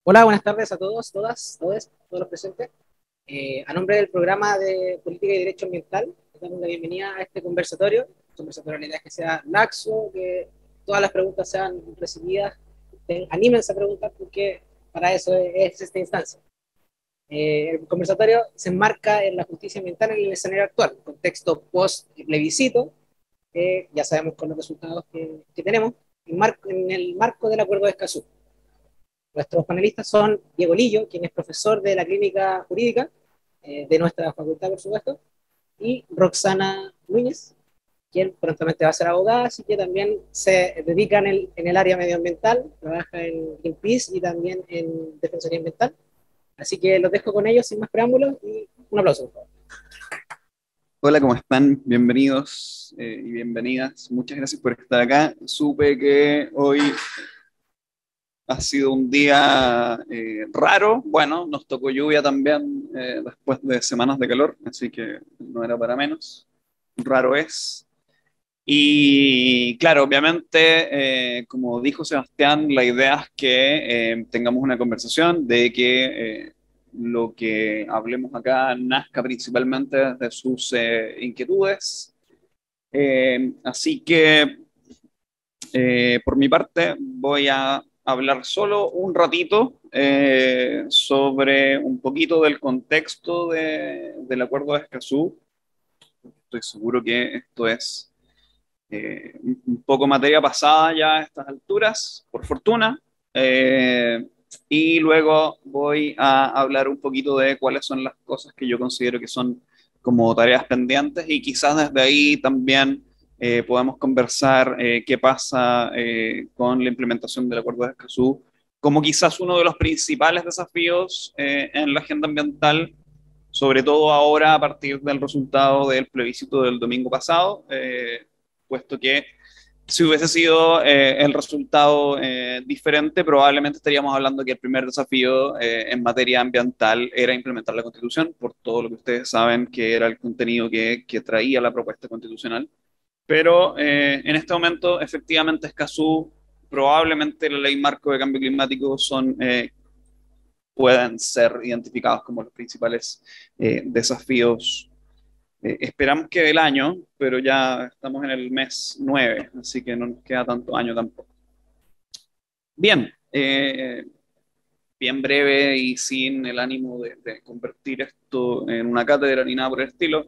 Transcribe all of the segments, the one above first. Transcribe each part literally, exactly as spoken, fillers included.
Hola, buenas tardes a todos, todas, todos, todos los presentes. Eh, a nombre del programa de Política y Derecho Ambiental, les damos la bienvenida a este conversatorio. Un conversatorio, la idea es que sea laxo, que todas las preguntas sean recibidas. Ten, anímense a preguntar porque para eso es, es esta instancia. Eh, el conversatorio se enmarca en la justicia ambiental en el escenario actual, contexto post-plebiscito, que ya sabemos con los resultados que, que tenemos, en, mar, en el marco del Acuerdo de Escazú. Nuestros panelistas son Diego Lillo, quien es profesor de la clínica jurídica eh, de nuestra facultad, por supuesto, y Roxana Núñez, quien prontamente va a ser abogada, así que también se dedica en el, en el área medioambiental, trabaja en Greenpeace y también en Defensoría Ambiental. Así que los dejo con ellos sin más preámbulos y un aplauso, por favor. Hola, ¿cómo están? Bienvenidos eh, y bienvenidas. Muchas gracias por estar acá. Supe que hoy ha sido un día eh, raro. Bueno, nos tocó lluvia también eh, después de semanas de calor, así que no era para menos. Raro es. Y claro, obviamente, eh, como dijo Sebastián, la idea es que eh, tengamos una conversación de que eh, lo que hablemos acá nazca principalmente de sus eh, inquietudes. Eh, así que, eh, por mi parte, voy a hablar solo un ratito eh, sobre un poquito del contexto de- del Acuerdo de Escazú. Estoy seguro que esto es eh, un un poco materia pasada ya a estas alturas, por fortuna. Eh, y luego voy a hablar un poquito de cuáles son las cosas que yo considero que son como tareas pendientes y quizás desde ahí también eh, podemos conversar eh, qué pasa eh, con la implementación del Acuerdo de Escazú, como quizás uno de los principales desafíos eh, en la agenda ambiental, sobre todo ahora a partir del resultado del plebiscito del domingo pasado, eh, puesto que si hubiese sido eh, el resultado eh, diferente, probablemente estaríamos hablando que el primer desafío eh, en materia ambiental era implementar la Constitución, por todo lo que ustedes saben que era el contenido que, que traía la propuesta constitucional. Pero eh, en este momento, efectivamente, Escazú, probablemente la ley marco de cambio climático son, eh, pueden ser identificados como los principales eh, desafíos. Eh, esperamos que del año, pero ya estamos en el mes nueve, así que no nos queda tanto año tampoco. Bien, eh, bien breve y sin el ánimo de, de convertir esto en una cátedra ni nada por el estilo.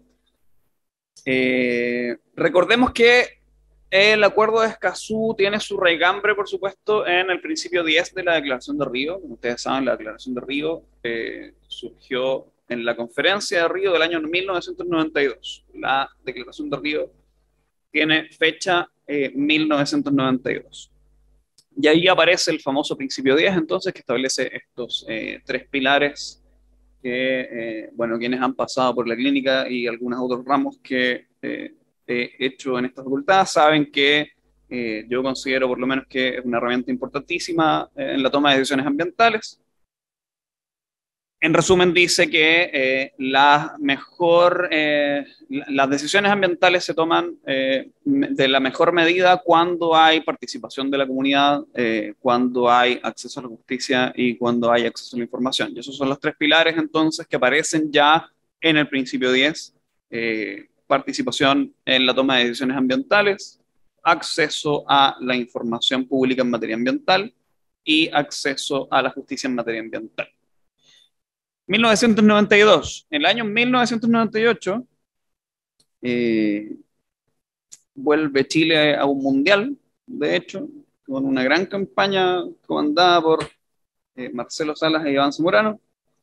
Eh, recordemos que el Acuerdo de Escazú tiene su raigambre, por supuesto, en el principio diez de la Declaración de Río. Como ustedes saben, la Declaración de Río eh, surgió en la Conferencia de Río del año mil novecientos noventa y dos. La Declaración de Río tiene fecha eh, mil novecientos noventa y dos. Y ahí aparece el famoso principio diez, entonces, que establece estos eh, tres pilares que, eh, bueno, quienes han pasado por la clínica y algunos otros ramos que eh, he hecho en esta facultad saben que eh, yo considero por lo menos que es una herramienta importantísima eh, en la toma de decisiones ambientales. En resumen, dice que eh, la mejor, eh, las decisiones ambientales se toman eh, de la mejor medida cuando hay participación de la comunidad, eh, cuando hay acceso a la justicia y cuando hay acceso a la información. Y esos son los tres pilares entonces que aparecen ya en el principio diez. Eh, participación en la toma de decisiones ambientales, acceso a la información pública en materia ambiental y acceso a la justicia en materia ambiental. mil novecientos noventa y dos. En el año mil novecientos noventa y ocho eh, vuelve Chile a un mundial, de hecho, con una gran campaña comandada por eh, Marcelo Salas e Iván Zamorano,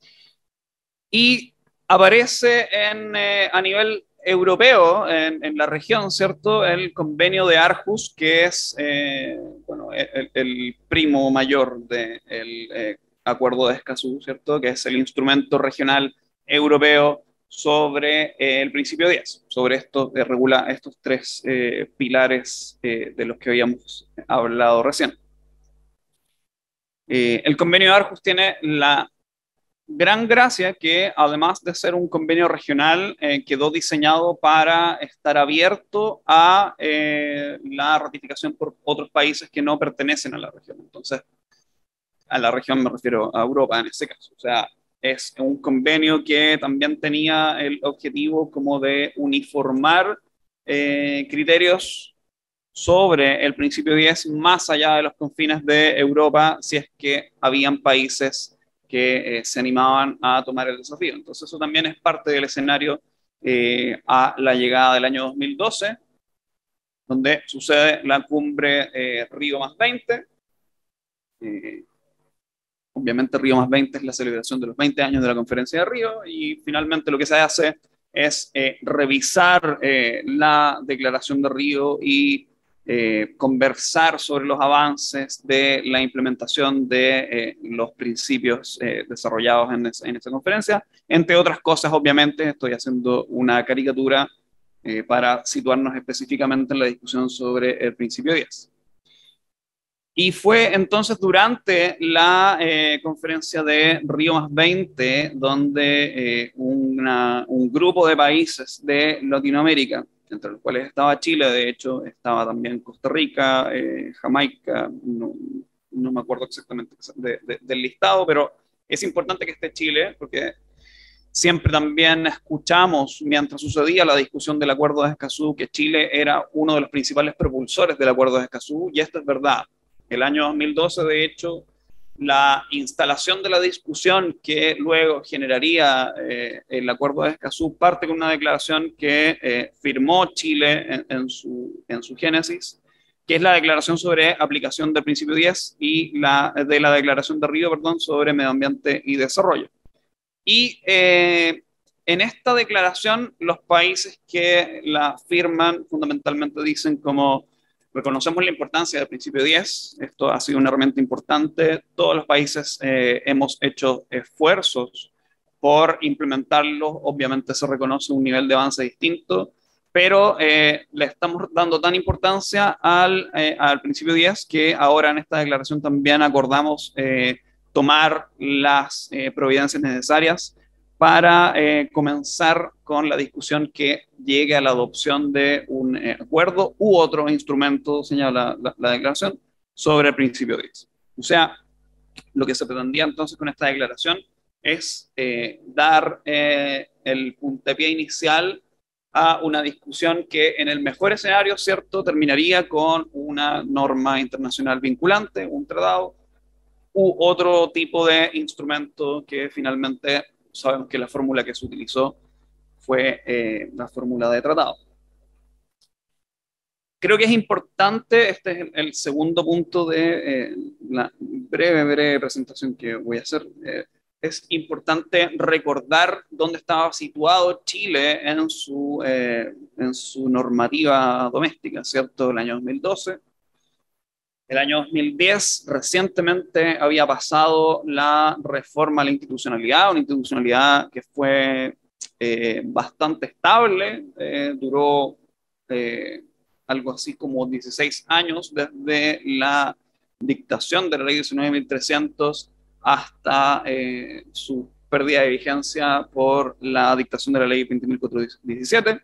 y aparece en, eh, a nivel europeo, en, en, la región, ¿cierto? El convenio de Aarhus, que es eh, bueno, el, el, primo mayor del de eh, Acuerdo de Escazú, ¿cierto? Que es el instrumento regional europeo sobre eh, el principio diez, sobre esto que regula estos tres eh, pilares eh, de los que habíamos hablado recién. Eh, el convenio de Aarhus tiene la gran gracia que, además de ser un convenio regional, eh, quedó diseñado para estar abierto a eh, la ratificación por otros países que no pertenecen a la región. Entonces, a la región me refiero a Europa en ese caso. O sea, es un convenio que también tenía el objetivo como de uniformar eh, criterios sobre el principio diez más allá de los confines de Europa, si es que habían países que eh, se animaban a tomar el desafío. Entonces eso también es parte del escenario eh, a la llegada del año dos mil doce, donde sucede la cumbre eh, Río más veinte. Eh, obviamente Río más veinte es la celebración de los veinte años de la conferencia de Río, y finalmente lo que se hace es eh, revisar eh, la declaración de Río y eh, conversar sobre los avances de la implementación de eh, los principios eh, desarrollados en, es, en esa conferencia. Entre otras cosas, obviamente, estoy haciendo una caricatura eh, para situarnos específicamente en la discusión sobre el principio diez. Y fue entonces durante la eh, conferencia de Río más veinte, donde eh, una, un grupo de países de Latinoamérica, entre los cuales estaba Chile, de hecho estaba también Costa Rica, eh, Jamaica, no, no me acuerdo exactamente de, de, del listado, pero es importante que esté Chile, porque siempre también escuchamos, mientras sucedía la discusión del Acuerdo de Escazú, que Chile era uno de los principales propulsores del Acuerdo de Escazú, y esto es verdad. El año dos mil doce, de hecho, la instalación de la discusión que luego generaría eh, el Acuerdo de Escazú parte con una declaración que eh, firmó Chile en, en, su, en su génesis, que es la declaración sobre aplicación del principio diez y la, de la declaración de Río, perdón, sobre medio ambiente y desarrollo. Y eh, en esta declaración, los países que la firman fundamentalmente dicen como: reconocemos la importancia del principio diez, esto ha sido una herramienta importante, todos los países eh, hemos hecho esfuerzos por implementarlo, obviamente se reconoce un nivel de avance distinto, pero eh, le estamos dando tan importancia al, eh, al principio diez que ahora en esta declaración también acordamos eh, tomar las eh, providencias necesarias para eh, comenzar con la discusión que llegue a la adopción de un eh, acuerdo u otro instrumento, señala la, la, la declaración, sobre el principio diez. O sea, lo que se pretendía entonces con esta declaración es eh, dar eh, el puntapié inicial a una discusión que en el mejor escenario, ¿cierto?, terminaría con una norma internacional vinculante, un tratado, u otro tipo de instrumento que finalmente sabemos que la fórmula que se utilizó fue eh, la fórmula de tratado. Creo que es importante, este es el, el segundo punto de eh, la breve, breve presentación que voy a hacer, eh, es importante recordar dónde estaba situado Chile en su, eh, en su normativa doméstica, ¿cierto? El año dos mil doce. El año dos mil diez, recientemente había pasado la reforma a la institucionalidad, una institucionalidad que fue eh, bastante estable, eh, duró eh, algo así como dieciséis años desde la dictación de la ley diecinueve mil trescientos hasta eh, su pérdida de vigencia por la dictación de la ley veinte mil cuatrocientos diecisiete.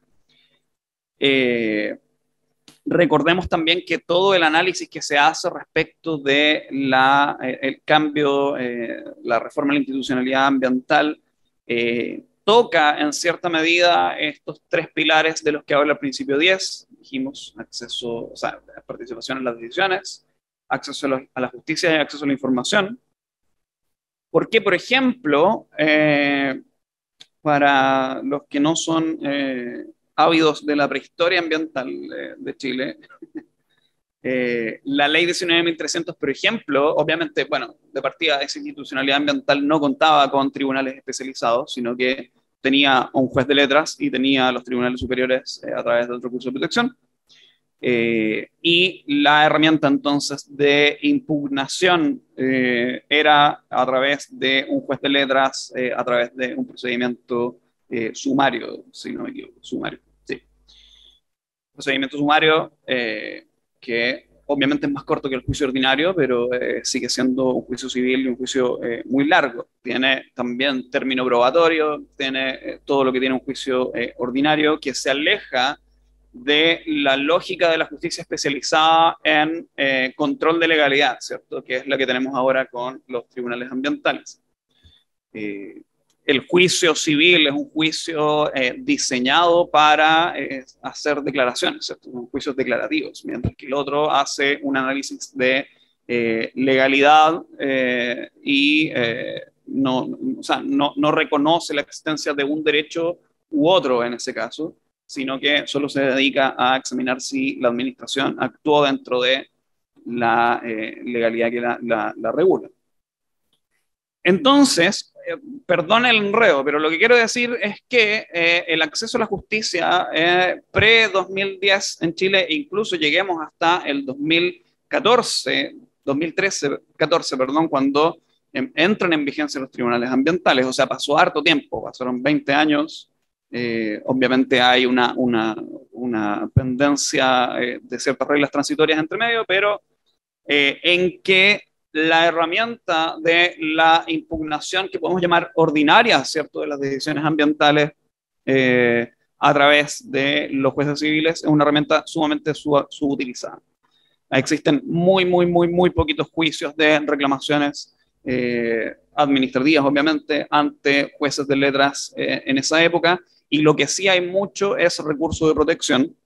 Eh, Recordemos también que todo el análisis que se hace respecto de la, eh, el cambio, eh, la reforma de la institucionalidad ambiental, eh, toca en cierta medida estos tres pilares de los que habla el principio diez. Dijimos acceso, o sea, participación en las decisiones, acceso a, lo, a la justicia y acceso a la información. Porque, por ejemplo, eh, para los que no son eh, ávidos de la prehistoria ambiental de, de Chile, eh, la ley diecinueve mil trescientos, por ejemplo, obviamente, bueno, de partida esa institucionalidad ambiental no contaba con tribunales especializados, sino que tenía un juez de letras y tenía los tribunales superiores eh, a través del recurso de protección. Eh, y la herramienta entonces de impugnación eh, era a través de un juez de letras, eh, a través de un procedimiento eh, sumario, si no me equivoco, sumario, sí. Procedimiento sumario eh, que obviamente es más corto que el juicio ordinario, pero eh, sigue siendo un juicio civil y un juicio eh, muy largo. Tiene también término probatorio, tiene eh, todo lo que tiene un juicio eh, ordinario que se aleja de la lógica de la justicia especializada en eh, control de legalidad, ¿cierto? Que es la que tenemos ahora con los tribunales ambientales. Eh, el juicio civil es un juicio eh, diseñado para eh, hacer declaraciones, ¿cierto? Son juicios declarativos, mientras que el otro hace un análisis de eh, legalidad eh, y eh, no, o sea, no, no reconoce la existencia de un derecho u otro en ese caso, sino que solo se dedica a examinar si la administración actuó dentro de la eh, legalidad que la, la, la regula. Entonces, eh, perdón el enredo, pero lo que quiero decir es que eh, el acceso a la justicia eh, pre-dos mil diez en Chile, e incluso lleguemos hasta el dos mil catorce, dos mil trece, catorce, perdón, cuando eh, entran en vigencia los tribunales ambientales, o sea, pasó harto tiempo, pasaron veinte años, eh, obviamente hay una, una, una pendencia eh, de ciertas reglas transitorias entre medio, pero eh, en que la herramienta de la impugnación que podemos llamar ordinaria, ¿cierto?, de las decisiones ambientales eh, a través de los jueces civiles es una herramienta sumamente sub subutilizada. Existen muy, muy, muy, muy poquitos juicios de reclamaciones eh, administrativas, obviamente, ante jueces de letras eh, en esa época, y lo que sí hay mucho es recurso de protección,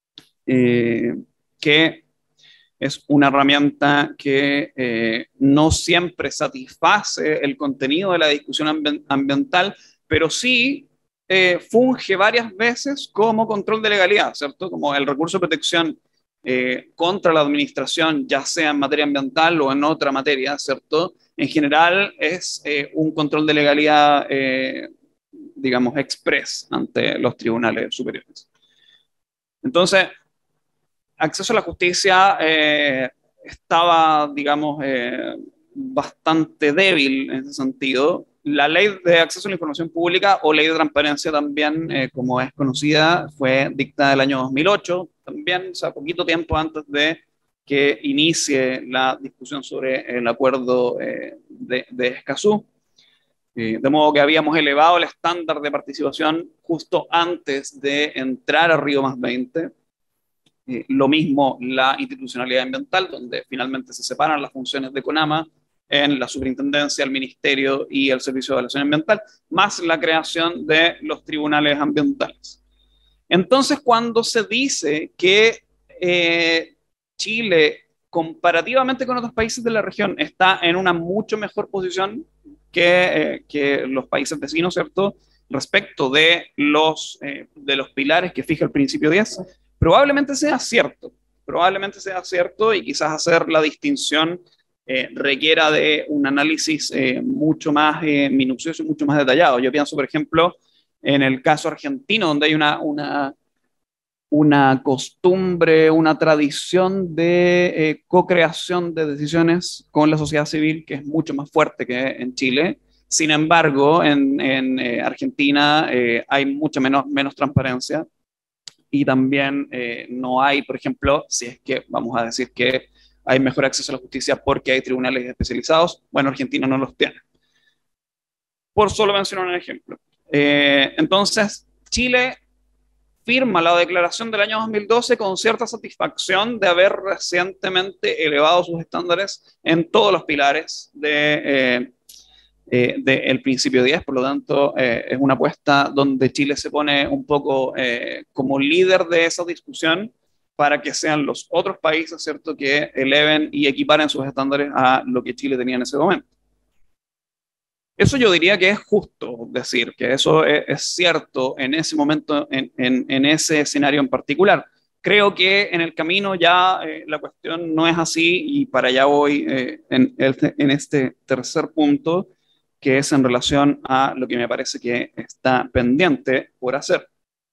eh, que es una herramienta que eh, no siempre satisface el contenido de la discusión ambi ambiental, pero sí eh, funge varias veces como control de legalidad, ¿cierto? Como el recurso de protección eh, contra la administración, ya sea en materia ambiental o en otra materia, ¿cierto? En general es eh, un control de legalidad, eh, digamos, express ante los tribunales superiores. Entonces, acceso a la justicia eh, estaba, digamos, eh, bastante débil en ese sentido. La ley de acceso a la información pública, o ley de transparencia también, eh, como es conocida, fue dictada el año dos mil ocho, también, o sea, poquito tiempo antes de que inicie la discusión sobre el acuerdo eh, de, de Escazú. Eh, de modo que habíamos elevado el estándar de participación justo antes de entrar a Río más veinte. Eh, lo mismo la institucionalidad ambiental, donde finalmente se separan las funciones de CONAMA en la superintendencia, el ministerio y el servicio de evaluación ambiental, más la creación de los tribunales ambientales. Entonces, cuando se dice que eh, Chile, comparativamente con otros países de la región, está en una mucho mejor posición que, eh, que los países vecinos, ¿cierto?, respecto de los, eh, de los pilares que fija el principio diez, probablemente sea cierto, probablemente sea cierto, y quizás hacer la distinción eh, requiera de un análisis eh, mucho más eh, minucioso y mucho más detallado. Yo pienso, por ejemplo, en el caso argentino, donde hay una, una, una costumbre, una tradición de eh, co-creación de decisiones con la sociedad civil que es mucho más fuerte que en Chile. Sin embargo, en, en eh, Argentina eh, hay mucha menos, menos transparencia. Y también eh, no hay, por ejemplo, si es que vamos a decir que hay mejor acceso a la justicia porque hay tribunales especializados, bueno, Argentina no los tiene. Por solo mencionar un ejemplo. Eh, entonces, Chile firma la declaración del año dos mil doce con cierta satisfacción de haber recientemente elevado sus estándares en todos los pilares de... Eh, Eh, del principio diez, por lo tanto eh, es una apuesta donde Chile se pone un poco eh, como líder de esa discusión para que sean los otros países, ¿cierto?, que eleven y equiparen sus estándares a lo que Chile tenía en ese momento. Eso yo diría que es justo decir, que eso es, es cierto en ese momento, en, en, en ese escenario en particular. Creo que en el camino ya eh, la cuestión no es así, y para allá voy eh, en, el, en este tercer punto, que es en relación a lo que me parece que está pendiente por hacer.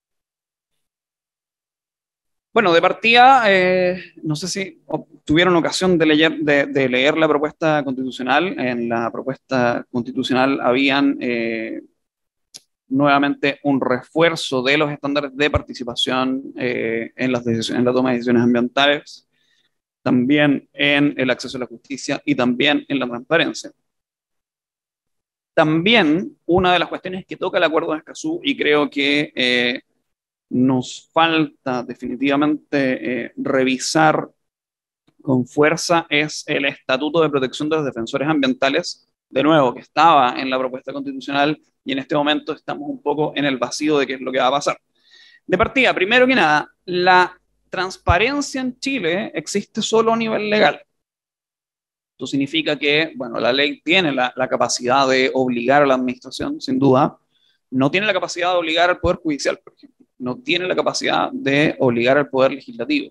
Bueno, de partida, eh, no sé si tuvieron ocasión de leer, de, de leer la propuesta constitucional. En la propuesta constitucional habían eh, nuevamente un refuerzo de los estándares de participación eh, en, las decisiones, en la toma de decisiones ambientales, también en el acceso a la justicia y también en la transparencia. También una de las cuestiones que toca el acuerdo de Escazú, y creo que eh, nos falta definitivamente eh, revisar con fuerza es el Estatuto de Protección de los Defensores Ambientales, de nuevo, que estaba en la propuesta constitucional y en este momento estamos un poco en el vacío de qué es lo que va a pasar. De partida, primero que nada, la transparencia en Chile existe solo a nivel legal. Esto significa que, bueno, la ley tiene la, la capacidad de obligar a la administración, sin duda, no tiene la capacidad de obligar al Poder Judicial, por ejemplo, no tiene la capacidad de obligar al Poder Legislativo.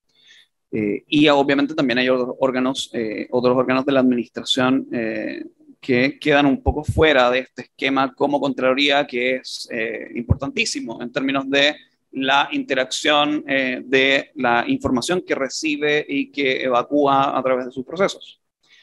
Eh, y obviamente también hay otros órganos, eh, otros órganos de la administración eh, que quedan un poco fuera de este esquema como Contraloría, que es eh, importantísimo en términos de la interacción eh, de la información que recibe y que evacúa a través de sus procesos.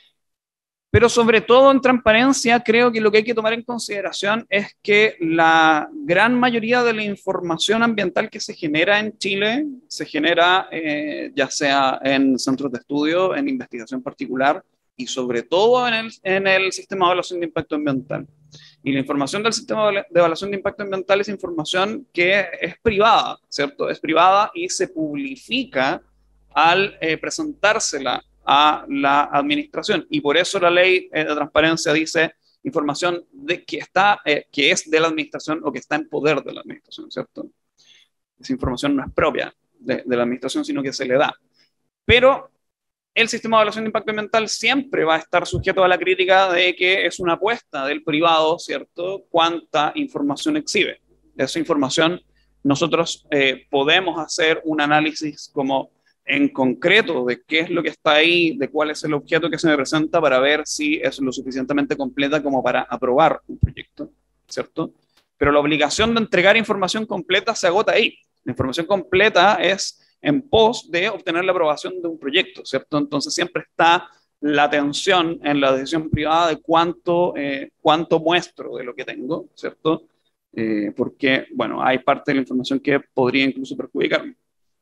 Pero sobre todo en transparencia, creo que lo que hay que tomar en consideración es que la gran mayoría de la información ambiental que se genera en Chile se genera eh, ya sea en centros de estudio, en investigación particular y sobre todo en el, en el sistema de evaluación de impacto ambiental. Y la información del sistema de evaluación de impacto ambiental es información que es privada, ¿cierto? Es privada y se publica al eh, presentársela a la administración, y por eso la ley de transparencia dice información de, que, está, eh, que es de la administración o que está en poder de la administración, ¿cierto? Esa información no es propia de, de la administración, sino que se le da. Pero el sistema de evaluación de impacto ambiental siempre va a estar sujeto a la crítica de que es una apuesta del privado, ¿cierto? Cuánta información exhibe. Esa información nosotros eh, podemos hacer un análisis como en concreto de qué es lo que está ahí, de cuál es el objeto que se me presenta para ver si es lo suficientemente completa como para aprobar un proyecto, ¿cierto? Pero la obligación de entregar información completa se agota ahí. La información completa es en pos de obtener la aprobación de un proyecto, ¿cierto? Entonces siempre está la tensión en la decisión privada de cuánto, eh, cuánto muestro de lo que tengo, ¿cierto? Eh, porque, bueno, hay parte de la información que podría incluso perjudicarme.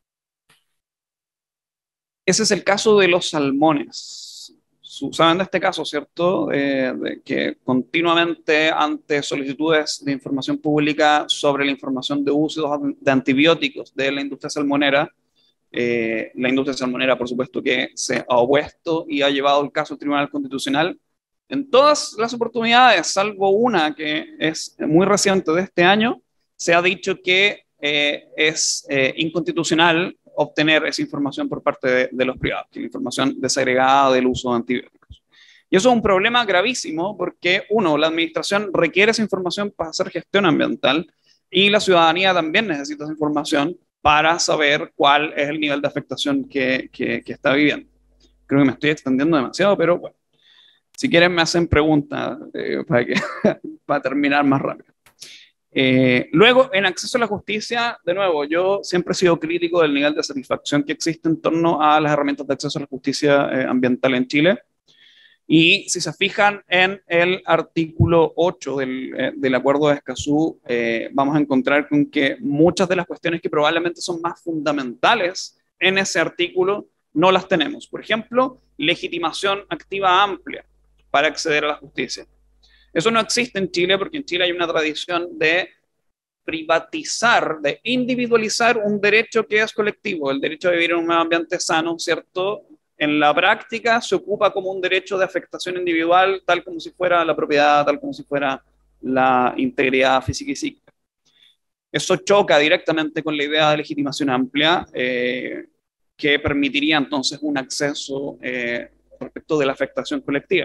Ese es el caso de los salmones. Saben de este caso, ¿cierto? Eh, de que continuamente ante solicitudes de información pública sobre la información de usos de antibióticos de la industria salmonera, eh, la industria salmonera, por supuesto, que se ha opuesto y ha llevado el caso al Tribunal Constitucional en todas las oportunidades, salvo una que es muy reciente de este año, se ha dicho que eh, es eh, inconstitucional obtener esa información por parte de, de los privados, que es la información desagregada del uso de antibióticos. Y eso es un problema gravísimo porque, uno, la administración requiere esa información para hacer gestión ambiental y la ciudadanía también necesita esa información para saber cuál es el nivel de afectación que, que, que está viviendo. Creo que me estoy extendiendo demasiado, pero bueno, si quieren me hacen preguntas eh, para, que, para terminar más rápido. Eh, luego, en acceso a la justicia, de nuevo, yo siempre he sido crítico del nivel de satisfacción que existe en torno a las herramientas de acceso a la justicia eh, ambiental en Chile. Y si se fijan en el artículo ocho del, eh, del Acuerdo de Escazú, eh, vamos a encontrar con que muchas de las cuestiones que probablemente son más fundamentales en ese artículo no las tenemos. Por ejemplo, legitimación activa amplia para acceder a la justicia. Eso no existe en Chile porque en Chile hay una tradición de privatizar, de individualizar un derecho que es colectivo, el derecho a vivir en un medio ambiente sano, ¿cierto? En la práctica se ocupa como un derecho de afectación individual, tal como si fuera la propiedad, tal como si fuera la integridad física y psíquica. Eso choca directamente con la idea de legitimación amplia, eh, que permitiría entonces un acceso eh, respecto de la afectación colectiva.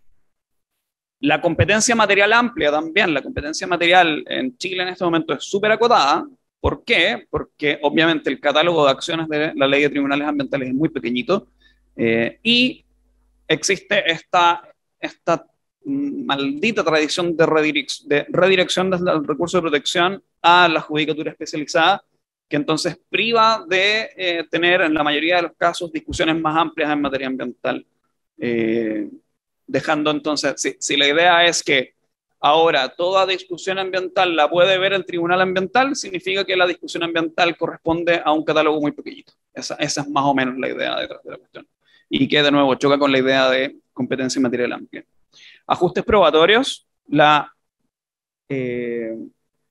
La competencia material amplia también, la competencia material en Chile en este momento es súper acotada. ¿Por qué? Porque obviamente el catálogo de acciones de la ley de tribunales ambientales es muy pequeñito eh, y existe esta, esta maldita tradición de, redirec de redirección del recurso de protección a la judicatura especializada, que entonces priva de eh, tener en la mayoría de los casos discusiones más amplias en materia ambiental. Eh, Dejando entonces, si, si la idea es que ahora toda discusión ambiental la puede ver el tribunal ambiental, significa que la discusión ambiental corresponde a un catálogo muy pequeñito. Esa, esa es más o menos la idea detrás de la cuestión. Y que de nuevo choca con la idea de competencia material amplia. Ajustes probatorios, la, eh,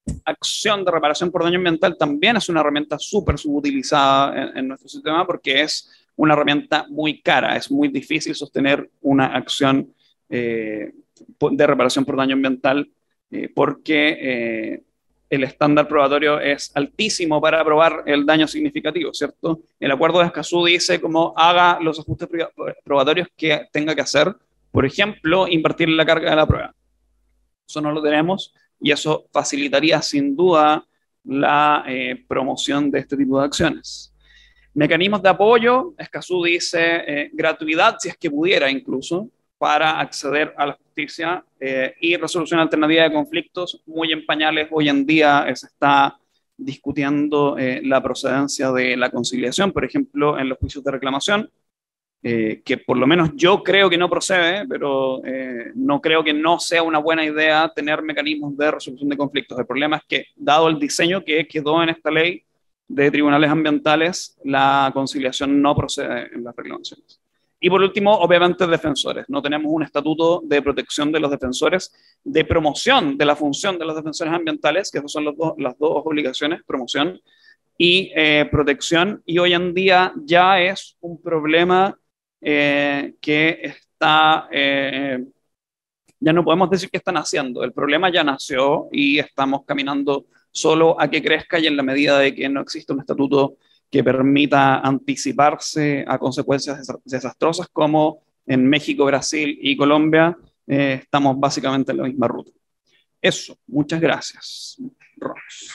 acción de reparación por daño ambiental también es una herramienta súper subutilizada en, en nuestro sistema porque es una herramienta muy cara, es muy difícil sostener una acción eh, de reparación por daño ambiental eh, porque eh, el estándar probatorio es altísimo para probar el daño significativo, ¿cierto? El acuerdo de Escazú dice cómo haga los ajustes probatorios que tenga que hacer, por ejemplo, invertir la carga de la prueba. Eso no lo tenemos y eso facilitaría sin duda la eh, promoción de este tipo de acciones. Mecanismos de apoyo, Escazú dice eh, gratuidad, si es que pudiera incluso, para acceder a la justicia eh, y resolución alternativa de conflictos muy en pañales. Hoy en día eh, se está discutiendo eh, la procedencia de la conciliación, por ejemplo, en los juicios de reclamación, eh, que por lo menos yo creo que no procede, pero eh, no creo que no sea una buena idea tener mecanismos de resolución de conflictos. El problema es que, dado el diseño que quedó en esta ley de tribunales ambientales, la conciliación no procede en las reclamaciones. Y por último, obviamente, defensores. No tenemos un estatuto de protección de los defensores, de promoción de la función de los defensores ambientales, que esas son los dos, las dos obligaciones, promoción y eh, protección. Y hoy en día ya es un problema eh, que está, eh, ya no podemos decir que están haciendo. El problema ya nació y estamos caminando solo a que crezca y en la medida de que no existe un estatuto que permita anticiparse a consecuencias desastrosas como en México, Brasil y Colombia, eh, estamos básicamente en la misma ruta. Eso, muchas gracias. Ross.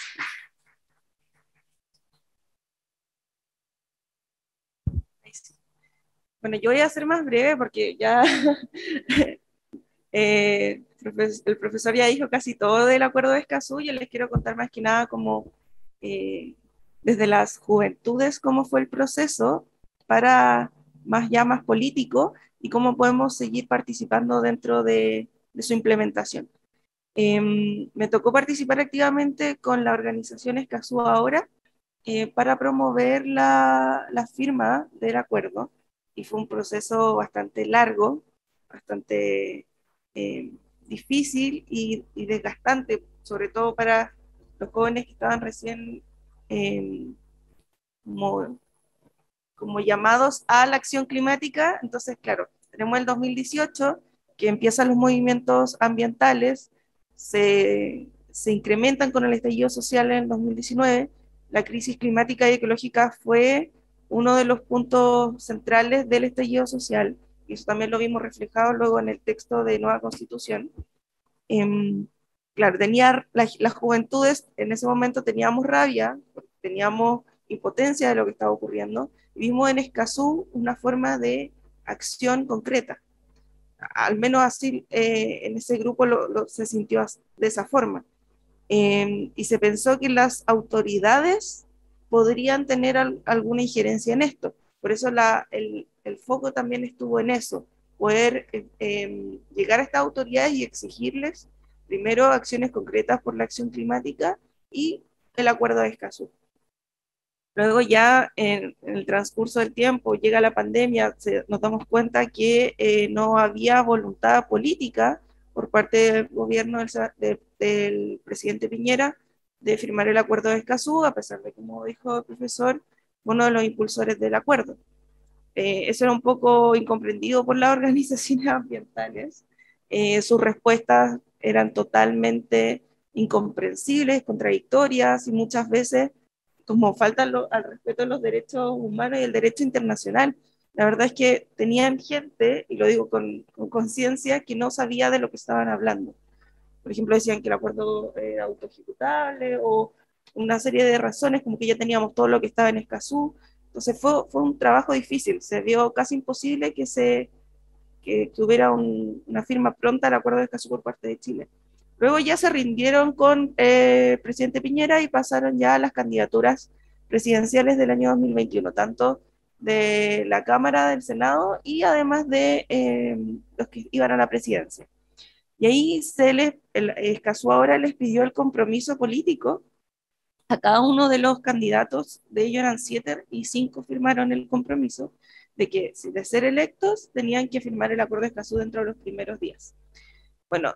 Bueno, yo voy a ser más breve porque ya eh, el profesor ya dijo casi todo del acuerdo de Escazú. Yo les quiero contar más que nada como eh, desde las juventudes cómo fue el proceso para más ya más político y cómo podemos seguir participando dentro de, de su implementación. Eh, me tocó participar activamente con la organización Escazú Ahora eh, para promover la, la firma del acuerdo y fue un proceso bastante largo, bastante eh, difícil y, y desgastante, sobre todo para los jóvenes que estaban recién eh, como, como llamados a la acción climática. Entonces, claro, tenemos el dos mil dieciocho, que empiezan los movimientos ambientales, se, se incrementan con el estallido social en el dos mil diecinueve, la crisis climática y ecológica fue uno de los puntos centrales del estallido social, y eso también lo vimos reflejado luego en el texto de nueva constitución. Eh, claro, tenía, las, las juventudes en ese momento teníamos rabia, teníamos impotencia de lo que estaba ocurriendo, y vimos en Escazú una forma de acción concreta. Al menos así eh, en ese grupo lo, lo, se sintió de esa forma. Eh, y se pensó que las autoridades podrían tener al, alguna injerencia en esto. Por eso la, el, el foco también estuvo en eso, poder eh, eh, llegar a estas autoridades y exigirles primero acciones concretas por la acción climática y el acuerdo de Escazú. Luego ya en, en el transcurso del tiempo llega la pandemia, se, nos damos cuenta que eh, no había voluntad política por parte del gobierno del, de, del presidente Piñera de firmar el acuerdo de Escazú, a pesar de, como dijo el profesor, uno de los impulsores del acuerdo. Eh, eso era un poco incomprendido por las organizaciones ambientales. Eh, sus respuestas eran totalmente incomprensibles, contradictorias y muchas veces como falta lo, al respeto de los derechos humanos y el derecho internacional. La verdad es que tenían gente, y lo digo con conciencia, que no sabía de lo que estaban hablando. Por ejemplo, decían que el acuerdo era autoejecutable o una serie de razones, como que ya teníamos todo lo que estaba en Escazú. Entonces fue, fue un trabajo difícil, se vio casi imposible que, se, que, que hubiera un, una firma pronta al acuerdo de Escazú por parte de Chile. Luego ya se rindieron con el eh, presidente Piñera y pasaron ya a las candidaturas presidenciales del año dos mil veintiuno, tanto de la Cámara, del Senado y además de eh, los que iban a la presidencia. Y ahí se les, el Escazú Ahora les pidió el compromiso político a cada uno de los candidatos, de ellos eran siete y cinco firmaron el compromiso de que de ser electos tenían que firmar el acuerdo de Escazú dentro de los primeros días. Bueno,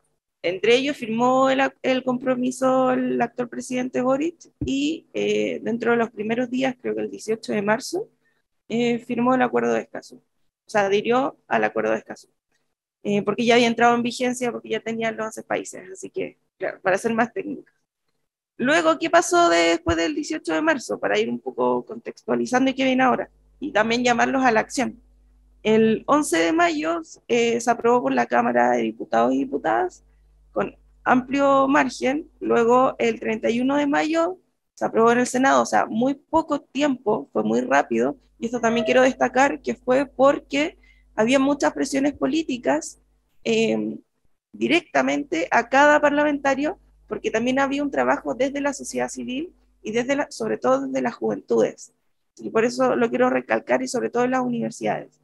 entre ellos firmó el, el compromiso el actual presidente Boric y eh, dentro de los primeros días, creo que el dieciocho de marzo, eh, firmó el acuerdo de Escazú. O sea, adhirió al acuerdo de Escazú. Eh, porque ya había entrado en vigencia, porque ya tenía los once países. Así que, claro, para ser más técnico. Luego, ¿qué pasó después del dieciocho de marzo? Para ir un poco contextualizando y qué viene ahora. Y también llamarlos a la acción. El once de mayo eh, se aprobó por la Cámara de Diputados y Diputadas con amplio margen. Luego, el treinta y uno de mayo se aprobó en el Senado, o sea, muy poco tiempo, fue muy rápido. Y esto también quiero destacar que fue porque había muchas presiones políticas eh, directamente a cada parlamentario, porque también había un trabajo desde la sociedad civil y desde la, sobre todo desde las juventudes. Y por eso lo quiero recalcar y sobre todo en las universidades.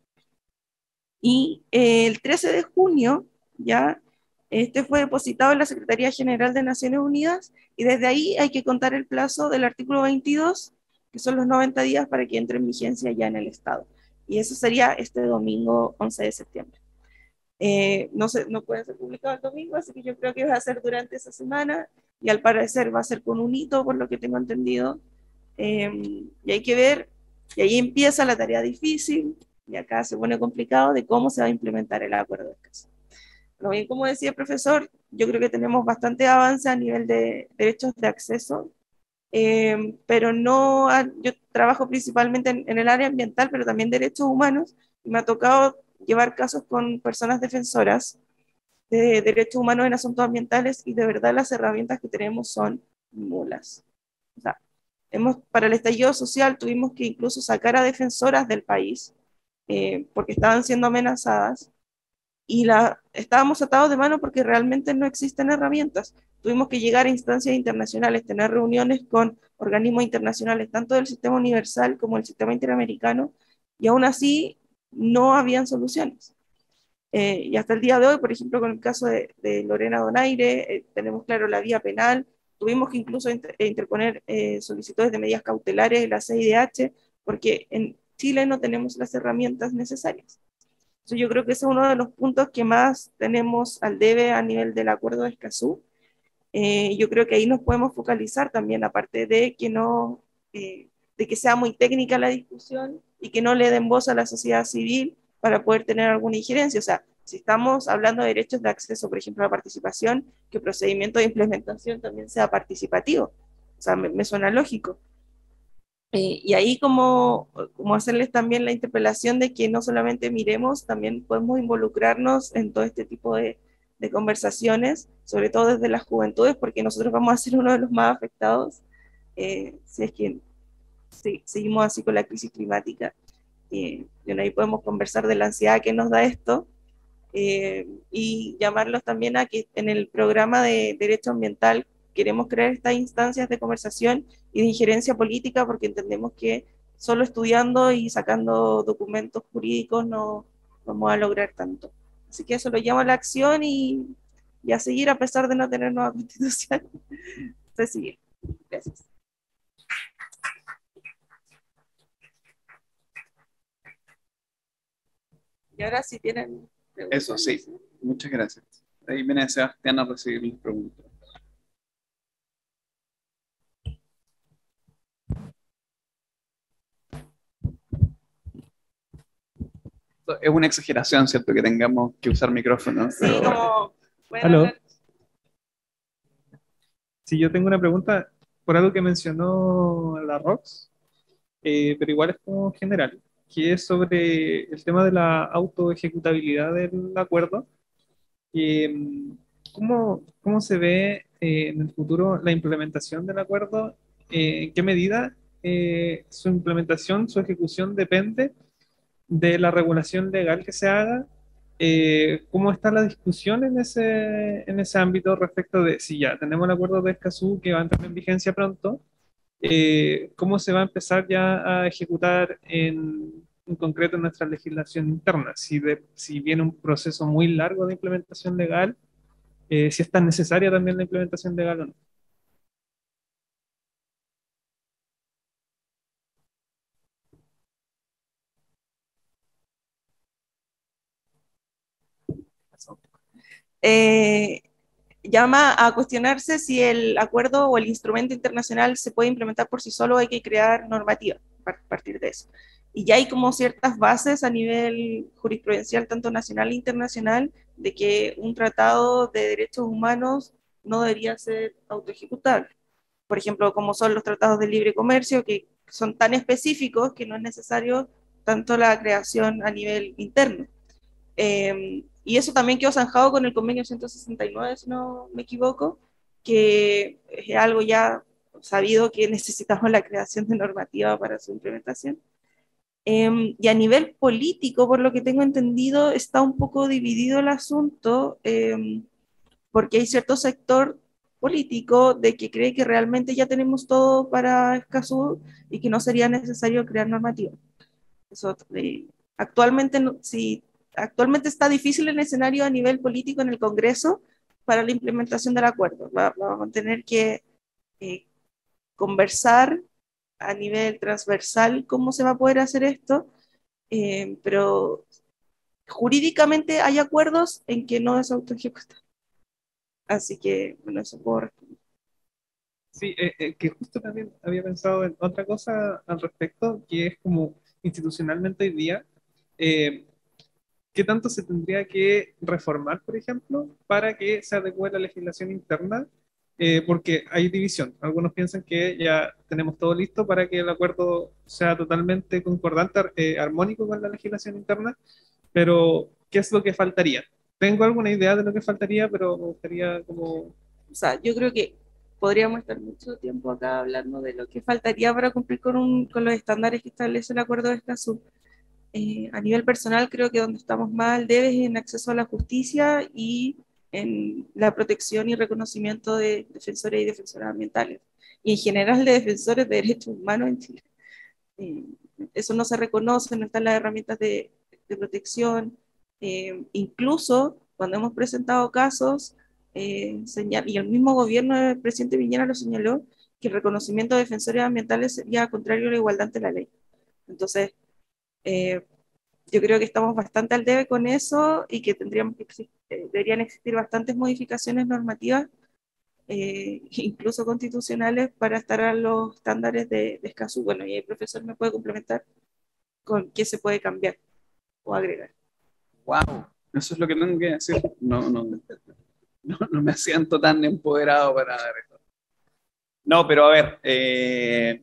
Y eh, el trece de junio ya este fue depositado en la Secretaría General de Naciones Unidas y desde ahí hay que contar el plazo del artículo veintidós, que son los noventa días para que entre en vigencia ya en el Estado. Y eso sería este domingo once de septiembre. Eh, no, se, no puede ser publicado el domingo, así que yo creo que va a ser durante esa semana y al parecer va a ser con un hito, por lo que tengo entendido. Eh, y hay que ver, y ahí empieza la tarea difícil, y acá se pone complicado de cómo se va a implementar el acuerdo de Escazú. Lo bien, como decía el profesor, yo creo que tenemos bastante avance a nivel de derechos de acceso, eh, pero no, yo trabajo principalmente en, en el área ambiental, pero también derechos humanos, y me ha tocado llevar casos con personas defensoras de derechos humanos en asuntos ambientales, y de verdad las herramientas que tenemos son nulas. O sea, hemos, para el estallido social tuvimos que incluso sacar a defensoras del país eh, porque estaban siendo amenazadas y la, estábamos atados de mano porque realmente no existen herramientas. Tuvimos que llegar a instancias internacionales, tener reuniones con organismos internacionales, tanto del sistema universal como del sistema interamericano, y aún así no habían soluciones. Eh, y hasta el día de hoy, por ejemplo, con el caso de, de Lorena Donaire, eh, tenemos claro la vía penal, tuvimos que incluso inter, interponer eh, solicitudes de medidas cautelares en la C I D H, porque en Chile no tenemos las herramientas necesarias. Entonces yo creo que ese es uno de los puntos que más tenemos al debe a nivel del acuerdo de Escazú. Eh, yo creo que ahí nos podemos focalizar también, aparte de que no, eh, de que sea muy técnica la discusión y que no le den voz a la sociedad civil para poder tener alguna injerencia. O sea, si estamos hablando de derechos de acceso, por ejemplo, a la participación, que el procedimiento de implementación también sea participativo. O sea, me, me suena lógico. Eh, y ahí como, como hacerles también la interpelación de que no solamente miremos, también podemos involucrarnos en todo este tipo de, de conversaciones, sobre todo desde las juventudes, porque nosotros vamos a ser uno de los más afectados eh, si es que si, seguimos así con la crisis climática. Eh, y ahí podemos conversar de la ansiedad que nos da esto eh, y llamarlos también a que en el programa de derecho ambiental queremos crear estas instancias de conversación y de injerencia política porque entendemos que solo estudiando y sacando documentos jurídicos no vamos a lograr tanto. Así que eso lo llamo a la acción y, y a seguir a pesar de no tener nueva constitución. Se sigue. Gracias. Y ahora si tienen preguntas. Eso sí, muchas gracias. Ahí viene Sebastián a recibir las preguntas. Es una exageración, ¿cierto? Que tengamos que usar micrófonos. Sí, pero... como... Bueno, ¿Aló? hablar... Sí, yo tengo una pregunta por algo que mencionó la Rox, eh, pero igual es como general, que es sobre el tema de la autoejecutabilidad del acuerdo. Eh, ¿cómo, cómo se ve eh, en el futuro la implementación del acuerdo? Eh, ¿en qué medida eh, su implementación, su ejecución depende de la regulación legal que se haga? Eh, ¿cómo está la discusión en ese, en ese ámbito respecto de si ya tenemos el acuerdo de Escazú que va a entrar en vigencia pronto? Eh, ¿cómo se va a empezar ya a ejecutar en, en concreto en nuestra legislación interna? Si, de, si viene un proceso muy largo de implementación legal, eh, si es tan necesaria también la implementación legal o no. Eh, llama a cuestionarse si el acuerdo o el instrumento internacional se puede implementar por sí solo o hay que crear normativa a partir de eso. Y ya hay como ciertas bases a nivel jurisprudencial, tanto nacional e internacional, de que un tratado de derechos humanos no debería ser autoejecutable. Por ejemplo, como son los tratados de libre comercio, que son tan específicos que no es necesario tanto la creación a nivel interno. Eh, y eso también quedó zanjado con el convenio ciento sesenta y nueve, si no me equivoco, que es algo ya sabido que necesitamos la creación de normativa para su implementación. Eh, y a nivel político, por lo que tengo entendido, está un poco dividido el asunto, eh, porque hay cierto sector político de que cree que realmente ya tenemos todo para Escazú y que no sería necesario crear normativa. Eso, eh, actualmente, no, si, actualmente está difícil el escenario a nivel político en el Congreso para la implementación del acuerdo. Va, vamos a tener que eh, conversar a nivel transversal cómo se va a poder hacer esto, eh, pero jurídicamente hay acuerdos en que no es autoejecutable. Así que, bueno, eso puedo responder. Sí, eh, eh, que justo también había pensado en otra cosa al respecto, que es como institucionalmente hoy día, eh, ¿qué tanto se tendría que reformar, por ejemplo, para que se adecue la legislación interna? Eh, porque hay división. Algunos piensan que ya tenemos todo listo para que el acuerdo sea totalmente concordante, ar- eh, armónico con la legislación interna, pero ¿qué es lo que faltaría? Tengo alguna idea de lo que faltaría, pero me gustaría como... O sea, yo creo que podríamos estar mucho tiempo acá hablando de lo que faltaría para cumplir con, un, con los estándares que establece el Acuerdo de Escazú. Eh, a nivel personal, creo que donde estamos mal debe es en acceso a la justicia y en la protección y reconocimiento de defensores y defensoras ambientales. Y en general de defensores de derechos humanos en Chile. Eh, eso no se reconoce, no están las herramientas de, de protección. Eh, incluso cuando hemos presentado casos, eh, señal, y el mismo gobierno del presidente Piñera lo señaló, que el reconocimiento de defensores ambientales sería contrario a la igualdad ante la ley. Entonces, eh, yo creo que estamos bastante al debe con eso y que tendríamos que exist- eh, deberían existir bastantes modificaciones normativas, eh, incluso constitucionales, para estar a los estándares de, de Escazú. Bueno, y el profesor me puede complementar con qué se puede cambiar o agregar. Wow, eso es lo que tengo que decir. No, no, no, no me siento tan empoderado para dar esto. No, pero a ver, eh,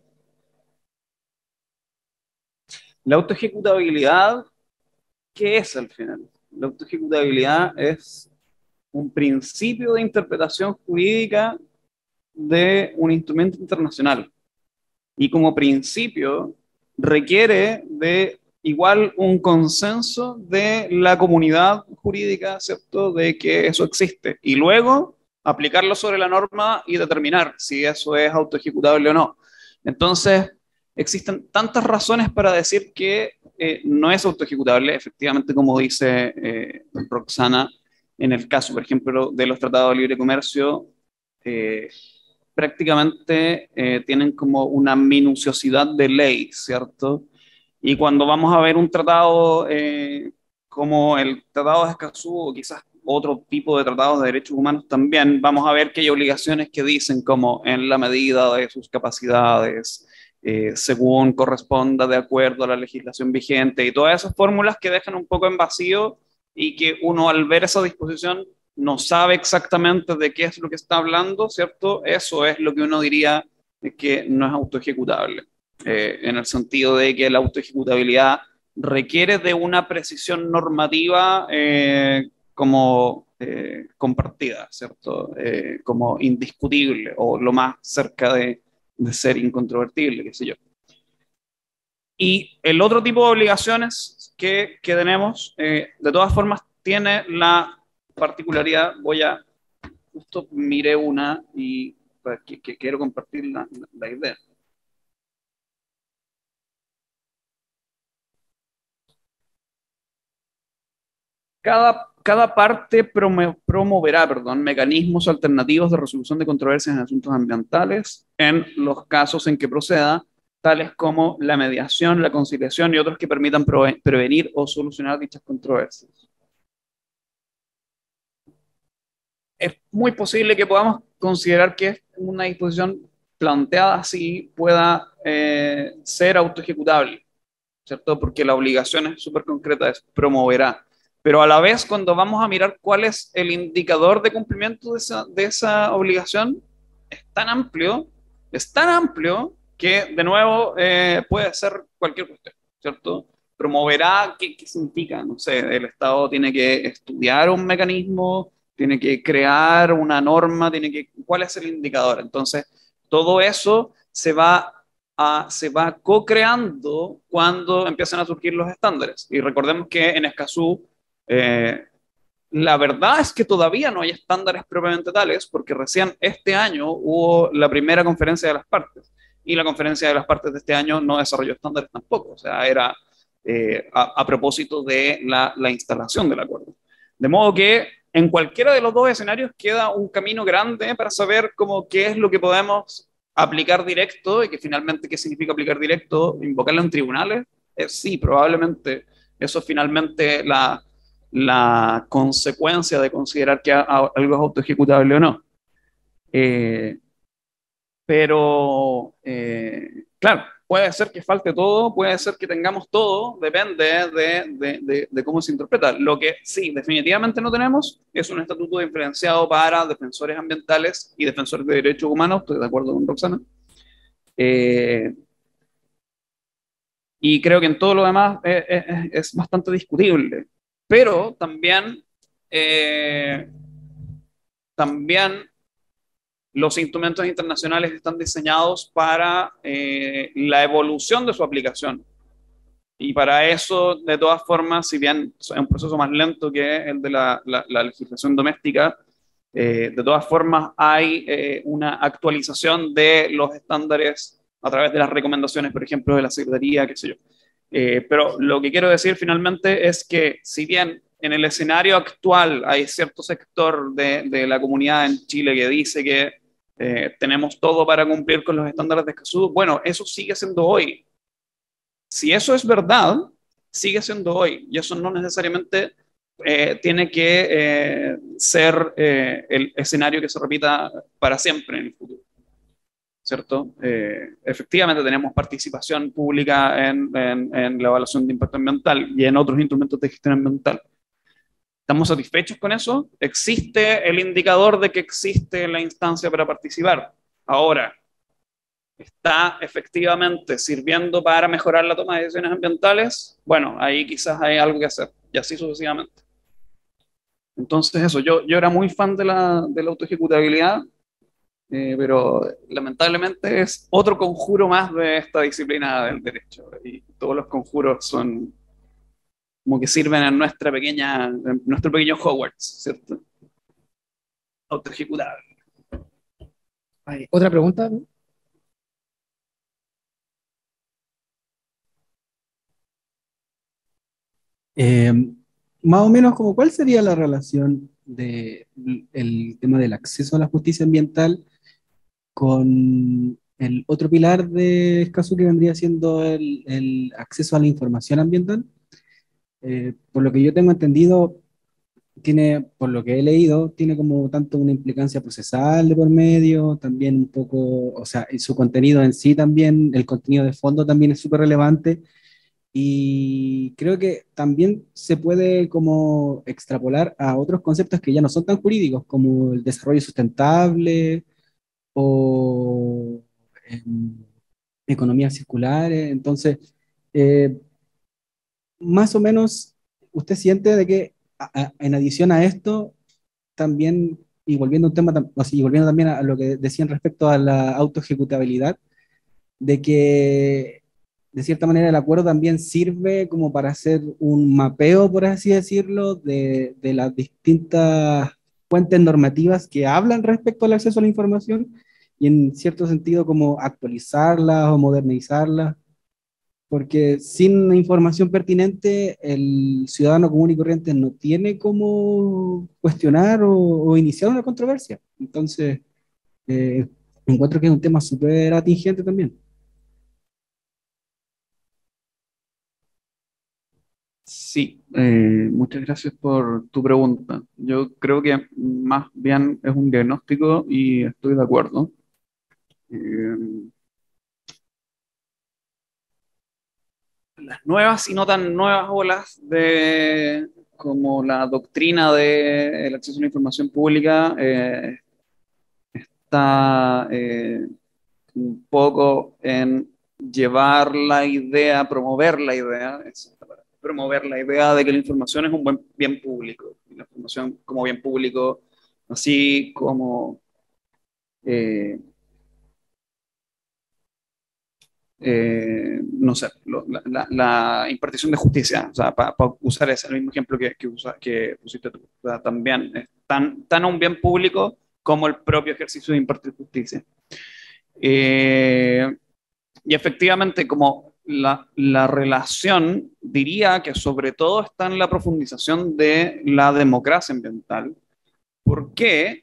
la autoejecutabilidad, ¿qué es al final? La autoejecutabilidad es un principio de interpretación jurídica de un instrumento internacional. Y como principio requiere de igual un consenso de la comunidad jurídica, ¿cierto?, de que eso existe. Y luego aplicarlo sobre la norma y determinar si eso es autoejecutable o no. Entonces, existen tantas razones para decir que eh, no es autoejecutable, efectivamente, como dice eh, Roxana, en el caso, por ejemplo, de los tratados de libre comercio, eh, prácticamente eh, tienen como una minuciosidad de ley, ¿cierto? Y cuando vamos a ver un tratado eh, como el Tratado de Escazú o quizás otro tipo de tratados de derechos humanos también, vamos a ver que hay obligaciones que dicen como en la medida de sus capacidades, eh, según corresponda de acuerdo a la legislación vigente y todas esas fórmulas que dejan un poco en vacío y que uno al ver esa disposición no sabe exactamente de qué es lo que está hablando, ¿cierto? Eso es lo que uno diría que no es autoejecutable, eh, en el sentido de que la autoejecutabilidad requiere de una precisión normativa eh, como eh, compartida, ¿cierto? Eh, como indiscutible o lo más cerca de, de ser incontrovertible, qué sé yo. Y el otro tipo de obligaciones que, que tenemos, eh, de todas formas, tiene la particularidad, voy a, justo miré una y pues, que, que quiero compartir la, la idea. Cada, cada parte promo, promoverá, perdón, mecanismos alternativos de resolución de controversias en asuntos ambientales en los casos en que proceda, tales como la mediación, la conciliación y otros que permitan prevenir o solucionar dichas controversias. es muy posible que podamos considerar que una disposición planteada así pueda eh, ser autoejecutable, ¿cierto? Porque la obligación es súper concreta, es promoverá. Pero a la vez, cuando vamos a mirar cuál es el indicador de cumplimiento de esa, de esa obligación, es tan amplio, es tan amplio que, de nuevo, eh, puede ser cualquier cuestión, ¿cierto? Promoverá, ¿qué, qué significa? No sé, el Estado tiene que estudiar un mecanismo, tiene que crear una norma, tiene que, ¿cuál es el indicador? Entonces, todo eso se va a, se va co-creando cuando empiezan a surgir los estándares. Y recordemos que en Escazú, eh, la verdad es que todavía no hay estándares propiamente tales, porque recién este año hubo la primera conferencia de las partes, y la conferencia de las partes de este año no desarrolló estándares tampoco, o sea, era eh, a, a, propósito de la, la instalación del acuerdo. De modo que en cualquiera de los dos escenarios queda un camino grande para saber cómo, qué es lo que podemos aplicar directo, y que finalmente qué significa aplicar directo, invocarlo en tribunales. Eh, sí, probablemente eso finalmente la la consecuencia de considerar que algo es autoejecutable o no. Eh, pero, eh, claro, puede ser que falte todo, puede ser que tengamos todo, depende de, de, de, de cómo se interpreta. Lo que sí, definitivamente no tenemos es un estatuto diferenciado para defensores ambientales y defensores de derechos humanos, estoy de acuerdo con Roxana. Eh, y creo que en todo lo demás es, es, es bastante discutible. Pero también, eh, también los instrumentos internacionales están diseñados para eh, la evolución de su aplicación. Y para eso, de todas formas, si bien es un proceso más lento que el de la, la, la legislación doméstica, eh, de todas formas hay eh, una actualización de los estándares a través de las recomendaciones, por ejemplo, de la Secretaría, qué sé yo. Eh, pero lo que quiero decir finalmente es que, si bien en el escenario actual hay cierto sector de, de la comunidad en Chile que dice que eh, tenemos todo para cumplir con los estándares de Escazú, bueno, eso sigue siendo hoy. Si eso es verdad, sigue siendo hoy, y eso no necesariamente eh, tiene que eh, ser eh, el escenario que se repita para siempre en el futuro. ¿Cierto? Eh, efectivamente tenemos participación pública en, en, en la evaluación de impacto ambiental y en otros instrumentos de gestión ambiental. ¿Estamos satisfechos con eso? ¿Existe el indicador de que existe la instancia para participar? Ahora, ¿está efectivamente sirviendo para mejorar la toma de decisiones ambientales? Bueno, ahí quizás hay algo que hacer, y así sucesivamente. Entonces eso, yo, yo era muy fan de la, de la autoejecutabilidad, eh, pero lamentablemente es otro conjuro más de esta disciplina del derecho, y todos los conjuros son como que sirven en nuestra pequeña, en nuestro pequeño Hogwarts, ¿cierto? Autoejecutable. Vale, ¿otra pregunta? Eh, Más o menos, como cuál sería la relación de el tema del acceso a la justicia ambiental con el otro pilar de Escazú, que vendría siendo el, el acceso a la información ambiental. Eh, por lo que yo tengo entendido, tiene, por lo que he leído, tiene como tanto una implicancia procesal de por medio, también un poco, o sea, y su contenido en sí también, el contenido de fondo también es súper relevante, y creo que también se puede como extrapolar a otros conceptos que ya no son tan jurídicos, como el desarrollo sustentable o em, economías circulares. Entonces, eh, más o menos, usted siente de que a- a- en adición a esto, también, y volviendo a un tema, tam- o sea, y volviendo también a lo que decían respecto a la autoejecutabilidad, de que de cierta manera el acuerdo también sirve como para hacer un mapeo, por así decirlo, de, de las distintas fuentes normativas que hablan respecto al acceso a la información, y en cierto sentido como actualizarlas o modernizarlas, porque sin información pertinente el ciudadano común y corriente no tiene cómo cuestionar o, o iniciar una controversia. Entonces, eh, encuentro que es un tema súper atingente también. Sí, eh, muchas gracias por tu pregunta. Yo creo que más bien es un diagnóstico y estoy de acuerdo. Eh, las nuevas y no tan nuevas olas de como la doctrina del acceso a la información pública eh, está eh, un poco en llevar la idea, promover la idea, es esta palabra, promover la idea de que la información es un buen bien público, y la información como bien público, así como eh, eh, no sé, lo- la, la- la impartición de justicia, o sea, para usar ese el mismo ejemplo que, que, usa- que pusiste tú, o sea, también es tan, tan un bien público como el propio ejercicio de impartir justicia. Eh, y efectivamente, como la, la relación, diría que sobre todo está en la profundización de la democracia ambiental, porque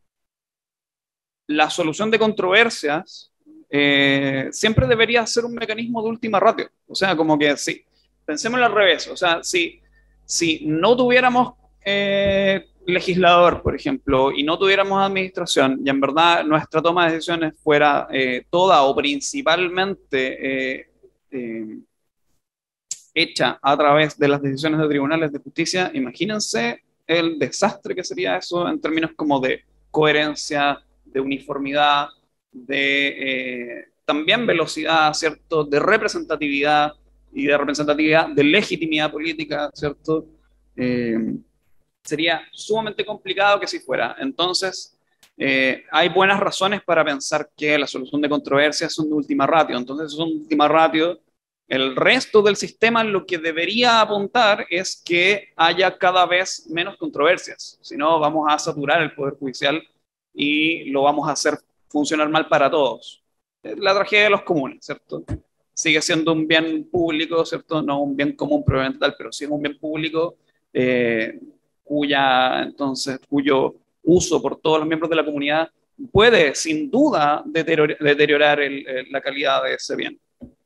la solución de controversias eh, siempre debería ser un mecanismo de última ratio. O sea, como que sí, pensemos al revés. O sea, si, si no tuviéramos eh, legislador, por ejemplo, y no tuviéramos administración, y en verdad nuestra toma de decisiones fuera eh, toda o principalmente eh, eh, hecha a través de las decisiones de tribunales de justicia, imagínense el desastre que sería eso en términos como de coherencia, de uniformidad, de eh, también velocidad, ¿cierto? De representatividad y de representatividad, de legitimidad política, ¿cierto? Eh, sería sumamente complicado que si fuera. Entonces, eh, hay buenas razones para pensar que la solución de controversias son de última ratio. Entonces, son de última ratio. El resto del sistema lo que debería apuntar es que haya cada vez menos controversias. Si no, vamos a saturar el Poder Judicial y lo vamos a hacer funcionar mal para todos. Es la tragedia de los comunes, ¿cierto? Sigue siendo un bien público, ¿cierto? No un bien común provincial, pero sí es un bien público eh, cuya, entonces, cuyo uso por todos los miembros de la comunidad puede, sin duda, deteriorar, deteriorar el, el, la calidad de ese bien.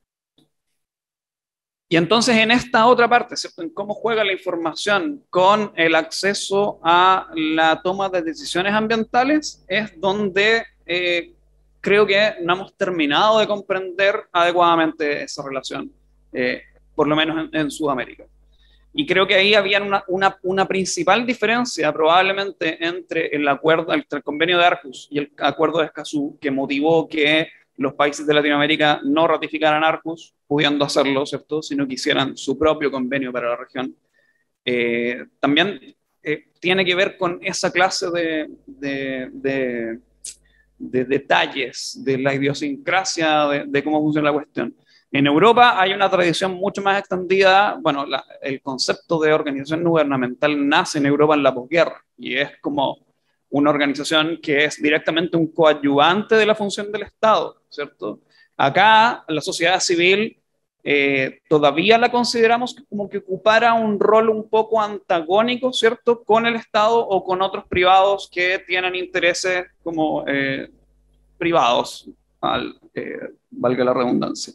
Y entonces en esta otra parte, ¿cierto? En cómo juega la información con el acceso a la toma de decisiones ambientales, es donde eh, creo que no hemos terminado de comprender adecuadamente esa relación, eh, por lo menos en, en Sudamérica. Y creo que ahí había una, una, una, principal diferencia probablemente entre el acuerdo, entre el convenio de Aarhus y el acuerdo de Escazú, que motivó que los países de Latinoamérica no ratificaran Aarhus, pudiendo hacerlo, ¿cierto? Sino que hicieran su propio convenio para la región. Eh, también eh, tiene que ver con esa clase de, de, de, de detalles de la idiosincrasia de, de cómo funciona la cuestión. En Europa hay una tradición mucho más extendida, bueno, la, el concepto de organización no gubernamental nace en Europa en la posguerra y es como una organización que es directamente un coadyuvante de la función del Estado, ¿cierto? Acá la sociedad civil eh, todavía la consideramos como que ocupara un rol un poco antagónico, ¿cierto? Con el Estado o con otros privados que tienen intereses como eh, privados, al, eh, valga la redundancia.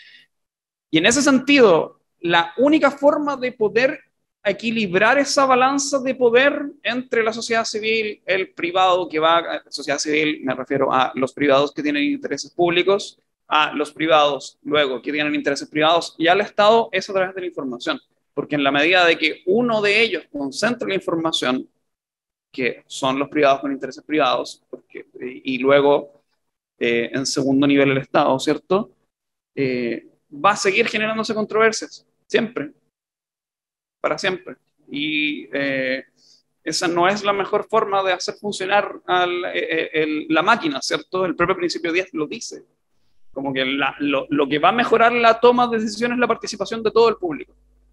Y en ese sentido, la única forma de poder equilibrar esa balanza de poder entre la sociedad civil, el privado que va, a sociedad civil me refiero a los privados que tienen intereses públicos, a los privados luego que tienen intereses privados y al Estado, es a través de la información. Porque en la medida de que uno de ellos concentre la información, que son los privados con intereses privados, porque, y, y luego eh, en segundo nivel el Estado, ¿cierto? Eh, va a seguir generándose controversias, siempre, para siempre. Y eh, esa no es la mejor forma de hacer funcionar al, el, el, la máquina, ¿cierto? El propio principio diez lo dice. Como que la, lo, lo que va a mejorar la toma de decisiones es la participación de todo el público.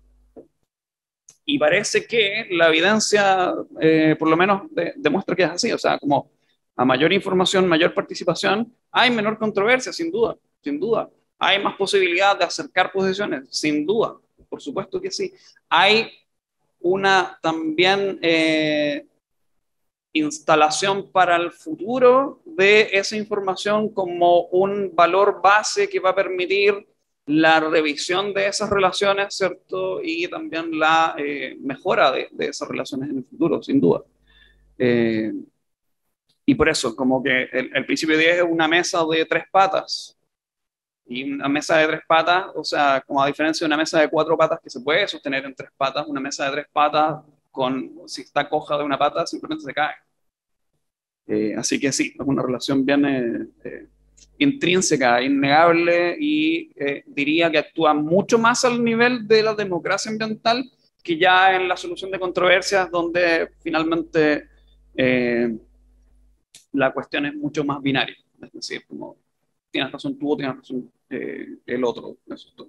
Y parece que la evidencia, eh, por lo menos, de, demuestra que es así. O sea, como a mayor información, mayor participación, hay menor controversia, sin duda, sin duda. Hay más posibilidad de acercar posiciones, sin duda, por supuesto que sí. Hay una también eh, instalación para el futuro de esa información como un valor base que va a permitir la revisión de esas relaciones, ¿cierto? Y también la eh, mejora de, de esas relaciones en el futuro, sin duda. Eh, y por eso, como que el, el principio diez es una mesa de tres patas. Y una mesa de tres patas, o sea, como a diferencia de una mesa de cuatro patas que se puede sostener en tres patas, una mesa de tres patas, con, si está coja de una pata, simplemente se cae. Eh, así que sí, es una relación bien eh, eh, intrínseca, innegable, y eh, diría que actúa mucho más al nivel de la democracia ambiental que ya en la solución de controversias, donde finalmente eh, la cuestión es mucho más binaria. Es decir, como tienes razón tú o tienes razón eh, el otro. Eso es todo.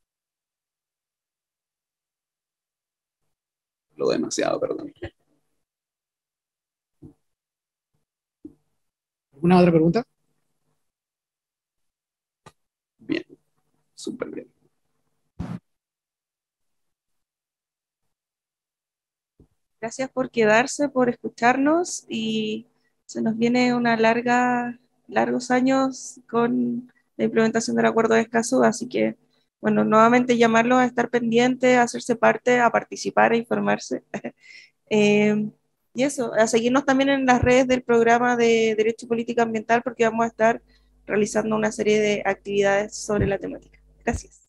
Lo demasiado, perdón. ¿Alguna otra pregunta? Bien, súper bien. Gracias por quedarse, por escucharnos, y se nos viene una larga, largos años con la implementación del Acuerdo de Escazú, así que, bueno, nuevamente llamarlos a estar pendientes, a hacerse parte, a participar, a informarse. Eh, y eso, a seguirnos también en las redes del programa de Derecho y Política Ambiental, porque vamos a estar realizando una serie de actividades sobre la temática. Gracias.